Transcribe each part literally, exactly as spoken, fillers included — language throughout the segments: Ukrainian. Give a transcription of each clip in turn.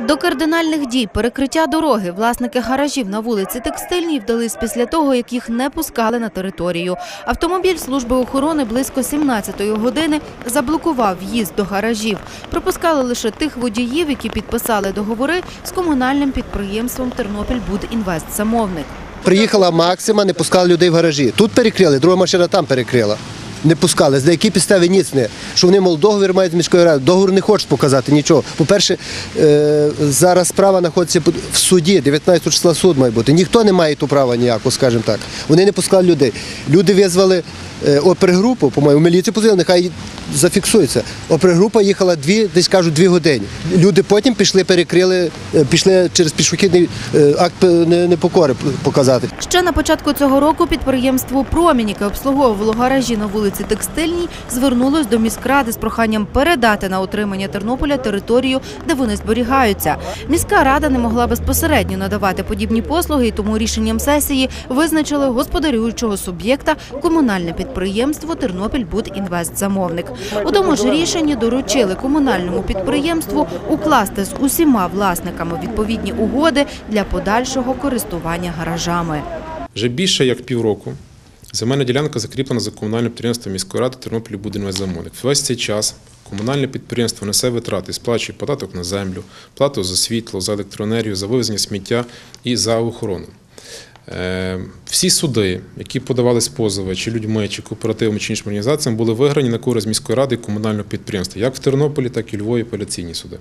До кардинальних дій перекриття дороги власники гаражів на вулиці Текстильній вдались після того, як їх не пускали на територію. Автомобіль служби охорони близько сімнадцятої години заблокував в'їзд до гаражів. Пропускали лише тих водіїв, які підписали договори з комунальним підприємством «Тернопільбудінвестзамовник». Приїхала Максима, не пускали людей в гаражі. Тут перекрили, друга машина там перекрила. Не пускали. За які підстави ніц не. Що вони, мов, договір мають з міською радою. Договір не хочуть показати нічого. По-перше, е, зараз справа знаходиться в суді, дев'ятнадцятого числа суд має бути. Ніхто не має ту права ніякого, скажімо так. Вони не пускали людей. Люди визвали е, опергрупу, по-моєму, міліцію позвонили, нехай зафіксується. Опергрупа їхала дві, десь кажуть, дві години. Люди потім пішли, перекрили, пішли через пішохідний е, акт непокори показати. Ще на початку цього року підприємство «Промінь», яке обслуговувало гаражі на вулиці Текстильній, звернулось до міськради з проханням передати на утримання Тернополя територію, де вони зберігаються. Міська рада не могла безпосередньо надавати подібні послуги, і тому рішенням сесії визначили господарюючого суб'єкта комунальне підприємство «Тернопільбудінвестзамовник». У тому ж рішенні доручили комунальному підприємству укласти з усіма власниками відповідні угоди для подальшого користування гаражами. Вже більше як півроку земельна ділянка закріплена за комунальним підприємством міської ради «Тернопільбудінвестзамовник». Весь цей час комунальне підприємство несе витрати, сплачує податок на землю, плату за світло, за електроенергію, за вивезення сміття і за охорону. Всі суди, які подавались позови, чи людьми, чи кооперативами, чи іншими організаціями, були виграні на користь міської ради і комунального підприємства, як в Тернополі, так і у Львові апеляційні суди.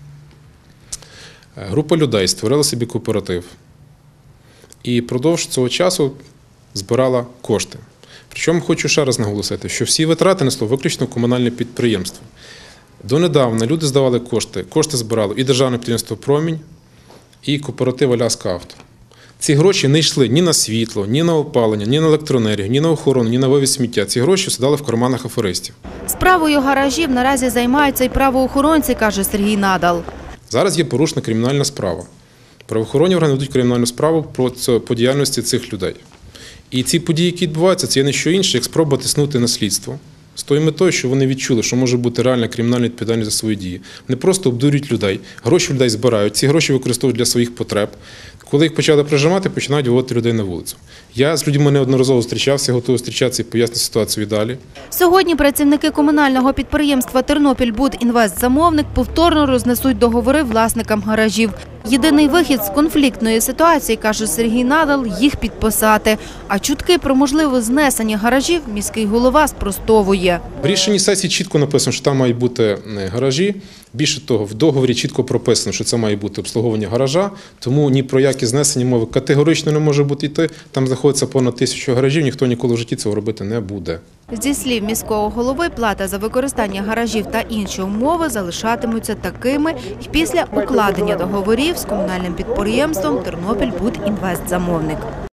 Група людей створила собі кооператив і впродовж цього часу збирала кошти. Причому хочу ще раз наголосити, що всі витрати несло виключно комунальне підприємство. Донедавна люди здавали кошти, кошти збирало і державне підприємство «Промінь», і кооператив «Аляска Авто». Ці гроші не йшли ні на світло, ні на опалення, ні на електроенергію, ні на охорону, ні на вивіз сміття. Ці гроші сідали в карманах аферистів. Справою гаражів наразі займаються і правоохоронці, каже Сергій Надал. Зараз є порушена кримінальна справа. Правоохоронні органи ведуть кримінальну справу по діяльності цих людей. І ці події, які відбуваються, це є не що інше, як спроба тиснути на слідство. З тою метою, що вони відчули, що може бути реальна кримінальна відповідальність за свої дії. Вони просто обдурюють людей, гроші людей збирають, ці гроші використовують для своїх потреб. Коли їх почали прижимати, починають виводити людей на вулицю. Я з людьми неодноразово зустрічався, готовий зустрічатися і пояснити ситуацію і далі. Сьогодні працівники комунального підприємства «Тернопільбудінвестзамовник» повторно рознесуть договори власникам гаражів. Єдиний вихід з конфліктної ситуації, каже Сергій Надал, їх підписати. А чутки про можливе знесення гаражів міський голова спростовує. В рішенні сесії чітко написано, що там мають бути гаражі. Більше того, в договорі чітко прописано, що це має бути обслуговування гаража, тому ні про які знесення мови категорично не може бути йти. Там знаходиться понад тисячу гаражів, ніхто ніколи в житті цього робити не буде. Зі слів міського голови, плата за використання гаражів та інші умови залишатимуться такими і після укладення договорів з комунальним підприємством «Тернопільбудінвестзамовник».